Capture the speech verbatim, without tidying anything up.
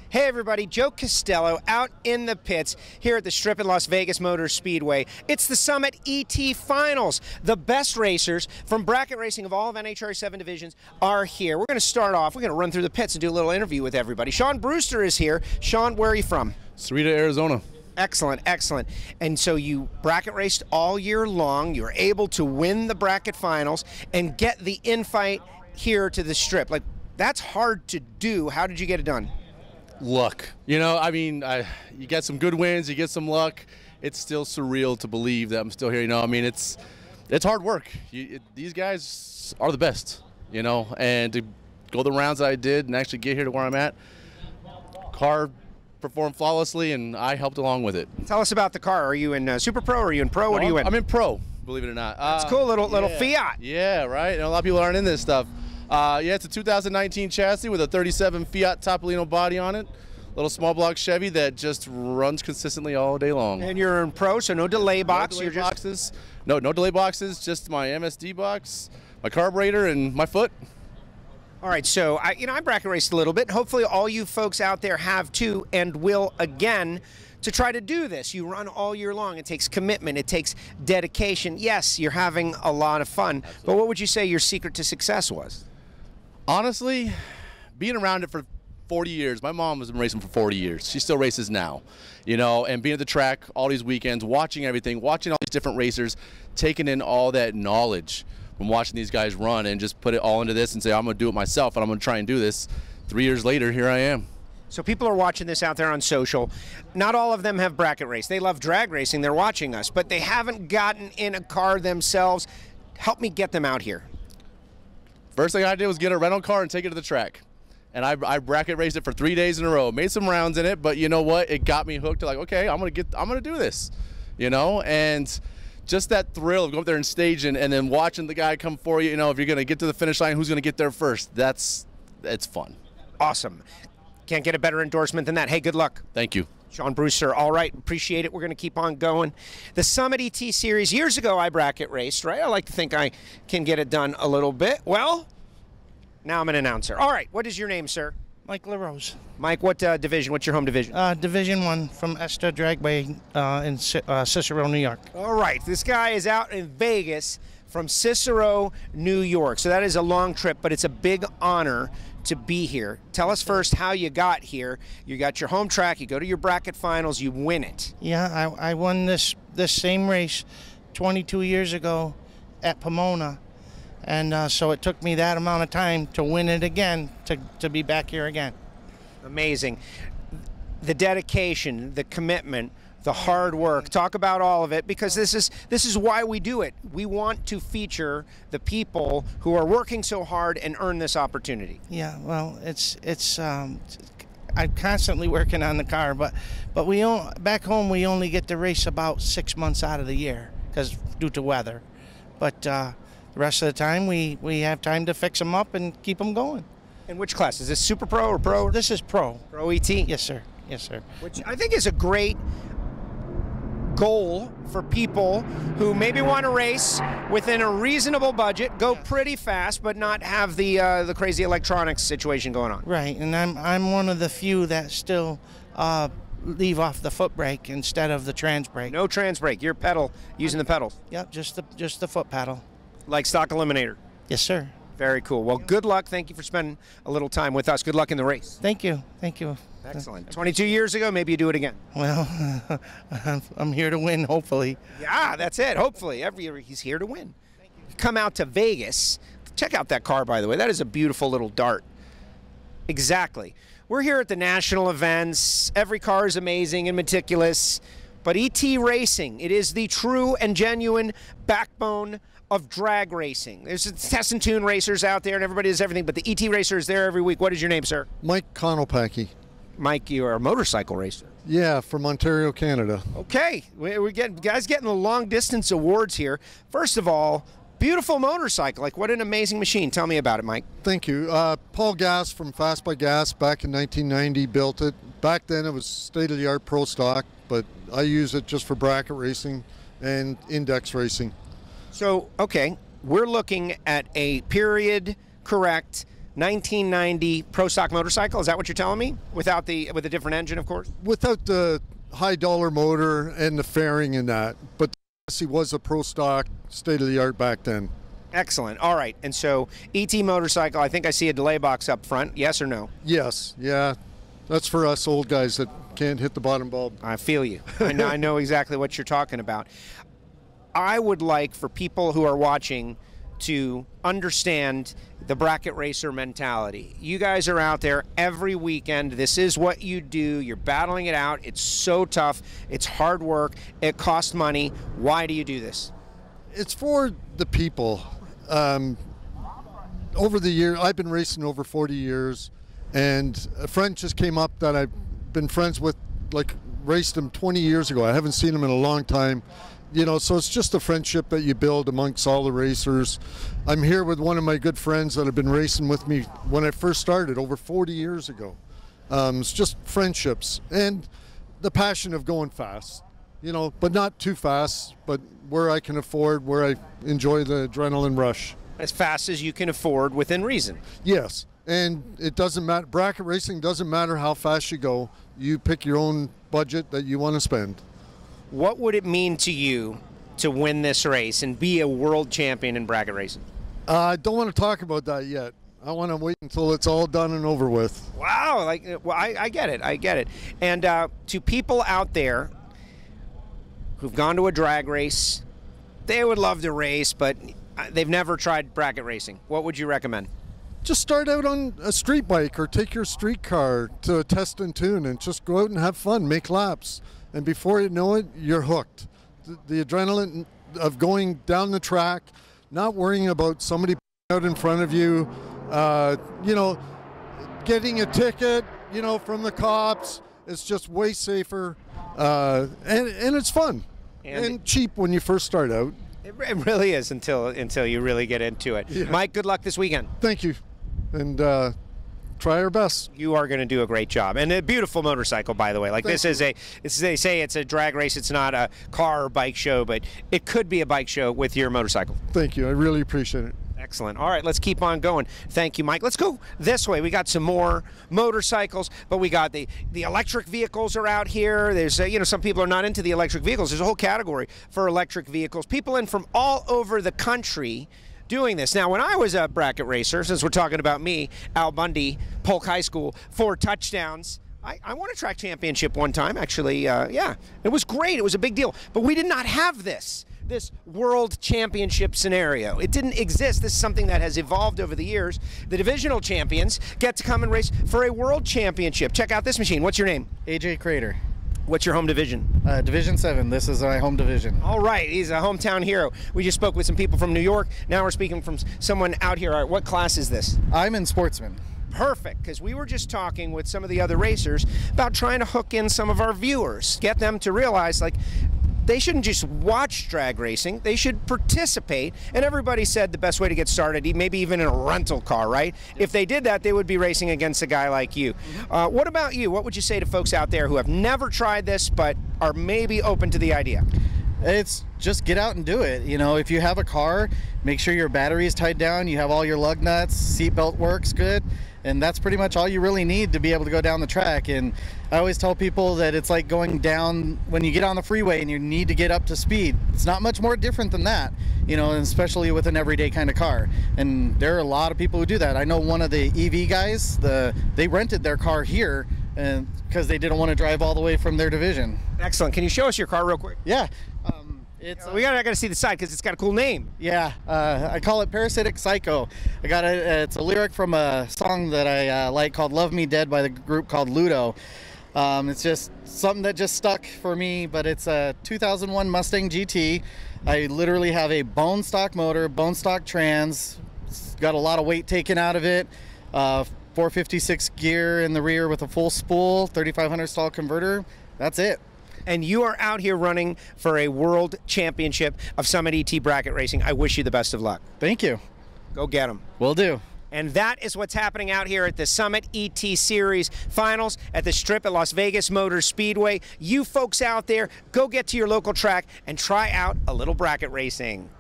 Hey everybody, Joe Castello out in the pits here at the Strip at Las Vegas Motor Speedway. It's the Summit E T Finals. The best racers from bracket racing of all of N H R A seven divisions are here. We're going to start off, we're going to run through the pits and do a little interview with everybody. Sean Brewster is here. Sean, where are you from? Cerrito, Arizona. Excellent, excellent. And so you bracket raced all year long. You were able to win the bracket finals and get the in-fight here to the Strip. Like, that's hard to do. How did you get it done? Luck. You know, I mean, I, you get some good wins, you get some luck. It's still surreal to believe that I'm still here. You know, I mean, it's it's hard work. You, it, these guys are the best, you know, and to go the rounds that I did and actually get here to where I'm at, car performed flawlessly, and I helped along with it. Tell us about the car. Are you in uh, Super Pro or are you in Pro? What no, are you in? I'm in Pro, believe it or not. That's uh, cool, little, little yeah. Fiat. Yeah, right? And a lot of people aren't in this stuff. Uh, yeah, it's a two thousand nineteen chassis with a thirty-seven Fiat Topolino body on it. Little small block Chevy that just runs consistently all day long. And you're in Pro, so no delay box. No delay you're boxes. Just... No, no delay boxes. Just my M S D box, my carburetor, and my foot. All right, so I, you know, I bracket raced a little bit. Hopefully, all you folks out there have too, and will again. To try to do this, you run all year long. It takes commitment. It takes dedication. Yes, you're having a lot of fun. Absolutely. But what would you say your secret to success was? Honestly, being around it for forty years. My mom has been racing for forty years. She still races now, you know, and being at the track all these weekends, watching everything, watching all these different racers, taking in all that knowledge from watching these guys run and just put it all into this and say, I'm going to do it myself and I'm going to try and do this. Three years later, here I am. So people are watching this out there on social. Not all of them have bracket race. They love drag racing. They're watching us, but they haven't gotten in a car themselves. Help me get them out here. First thing I did was get a rental car and take it to the track. And I, I bracket raced it for three days in a row. Made some rounds in it, but you know what? It got me hooked to like, okay, I'm gonna get, I'm gonna do this, you know. And just that thrill of going up there and staging, and then watching the guy come for you. You know, if you're gonna get to the finish line, who's gonna get there first? That's, it's fun. Awesome. Can't get a better endorsement than that. Hey, good luck. Thank you. Sean Brewster, all right, appreciate it. We're going to keep on going. The Summit E T Series, years ago I bracket raced, right? I like to think I can get it done a little bit. Well, now I'm an announcer. All right, what is your name, sir? Mike LaRose. Mike, what uh, division? What's your home division? Uh, division one from Esther Dragway uh, in C uh, Cicero, New York. All right, this guy is out in Vegas from Cicero, New York. So that is a long trip, but it's a big honor to be here. Tell us first how you got here. You got your home track, you go to your bracket finals, you win it. Yeah, I, I won this this same race twenty-two years ago at Pomona, and uh, so it took me that amount of time to win it again, to, to be back here again. Amazing. The dedication, the commitment, the hard work. Talk about all of it, because this is this is why we do it. We want to feature the people who are working so hard and earn this opportunity. Yeah, well, it's it's um, I'm constantly working on the car, but but we on, back home we only get to race about six months out of the year because due to weather. But uh, the rest of the time we we have time to fix them up and keep them going. And which class is this? Super Pro or Pro? This is Pro. Pro E T. Yes, sir. Yes, sir. Which I think is a great goal for people who maybe want to race within a reasonable budget, go pretty fast, but not have the uh, the crazy electronics situation going on. Right, and I'm I'm one of the few that still uh, leave off the foot brake instead of the trans brake. No trans brake. You're pedal using the pedals. Yep, just the just the foot pedal. Like stock eliminator. Yes, sir. Very cool. Well, good luck. Thank you for spending a little time with us. Good luck in the race. Thank you. Thank you. Excellent. twenty-two years ago, maybe you do it again. Well, I'm here to win, hopefully. Yeah, that's it. Hopefully. Every year he's here to win. Thank you. Come out to Vegas. Check out that car, by the way. That is a beautiful little dart. Exactly. We're here at the national events. Every car is amazing and meticulous. But E T Racing, it is the true and genuine backbone of drag racing. There's test and tune racers out there, and everybody does everything, but the E T racer is there every week. What is your name, sir? Mike Konopacki. Mike, you are a motorcycle racer. Yeah, from Ontario, Canada. Okay, we're getting guys getting the long distance awards here. First of all, beautiful motorcycle. Like, what an amazing machine. Tell me about it, Mike. Thank you. Uh, Paul Gass from Fast by Gas back in nineteen ninety built it. Back then it was state-of-the-art pro stock, but I use it just for bracket racing and index racing. So, okay, we're looking at a period correct nineteen ninety Pro Stock motorcycle. Is that what you're telling me? Without the with a different engine, of course. Without the high dollar motor and the fairing in that, but he was a Pro Stock, state of the art back then. Excellent. All right. And so E T motorcycle. I think I see a delay box up front. Yes or no? Yes. Yeah. That's for us old guys that can't hit the bottom bulb. I feel you. I know, I know exactly what you're talking about. I would like for people who are watching to understand the bracket racer mentality. You guys are out there every weekend. This is what you do. You're battling it out. It's so tough. It's hard work. It costs money. Why do you do this? It's for the people. Um, over the year, I've been racing over forty years. And a friend just came up that I've been friends with, like raced him twenty years ago. I haven't seen him in a long time. You know, so it's just a friendship that you build amongst all the racers. I'm here with one of my good friends that have been racing with me when I first started over forty years ago. Um, it's just friendships and the passion of going fast, you know, but not too fast, but where I can afford, where I enjoy the adrenaline rush. As fast as you can afford within reason. Yes. And it doesn't matter, bracket racing doesn't matter how fast you go. You pick your own budget that you want to spend. What would it mean to you to win this race and be a world champion in bracket racing? Uh, I don't want to talk about that yet. I want to wait until it's all done and over with. Wow, like, well, I, I get it, I get it. And uh, to people out there who've gone to a drag race, they would love to race, but they've never tried bracket racing. What would you recommend? Just start out on a street bike or take your street car to a test and tune and just go out and have fun, make laps. And before you know it, you're hooked. The, the adrenaline of going down the track, not worrying about somebody out in front of you, uh, you know, getting a ticket, you know, from the cops. It's just way safer, uh, and, and it's fun and, and cheap when you first start out. It really is until until you really get into it. Yeah. Mike, good luck this weekend. Thank you. And uh, try our best. You are going to do a great job. And a beautiful motorcycle, by the way. Like, Thank this you. is a, it's, they say it's a drag race. It's not a car or bike show, but it could be a bike show with your motorcycle. Thank you. I really appreciate it. Excellent. All right, let's keep on going. Thank you, Mike. Let's go this way. We got some more motorcycles, but we got the the electric vehicles are out here. There's, uh, you know, some people are not into the electric vehicles. There's a whole category for electric vehicles. People in from all over the country doing this. Now, when I was a bracket racer, since we're talking about me, Al Bundy, Polk High School, four touchdowns. I, I won a track championship one time, actually. Uh, yeah, it was great. It was a big deal. But we did not have this. This world championship scenario. It didn't exist. This is something that has evolved over the years. The divisional champions get to come and race for a world championship. Check out this machine. What's your name? A J Crater. What's your home division? Uh, division seven. This is my home division. All right. He's a hometown hero. We just spoke with some people from New York. Now we're speaking from someone out here. All right, what class is this? I'm in sportsman. Perfect, because we were just talking with some of the other racers about trying to hook in some of our viewers, get them to realize, like, they shouldn't just watch drag racing, they should participate. And everybody said the best way to get started, maybe even in a rental car, right? If they did that, they would be racing against a guy like you. Uh, what about you? What would you say to folks out there who have never tried this but are maybe open to the idea? It's just get out and do it. You know, if you have a car, make sure your battery is tied down, you have all your lug nuts, seatbelt works good, and that's pretty much all you really need to be able to go down the track. And I always tell people that it's like going down when you get on the freeway and you need to get up to speed. It's not much more different than that, you know, and especially with an everyday kind of car. And there are a lot of people who do that. I know one of the E V guys, the they rented their car here and because they didn't want to drive all the way from their division. Excellent. Can you show us your car real quick? Yeah. Um, it's we got. I got to see the side because it's got a cool name. Yeah. Uh, I call it Parasitic Psycho. I got a. Uh, it's a lyric from a song that I uh, like called "Love Me Dead" by the group called Ludo. Um, it's just something that just stuck for me. But it's a two thousand one Mustang G T. I literally have a bone stock motor, bone stock trans. It's got a lot of weight taken out of it. Uh, four fifty-six gear in the rear with a full spool, thirty-five hundred stall converter. That's it. And you are out here running for a world championship of Summit E T bracket racing. I wish you the best of luck. Thank you. Go get them. Will do. And that is what's happening out here at the Summit E T Series Finals at the Strip at Las Vegas Motor Speedway. You folks out there, go get to your local track and try out a little bracket racing.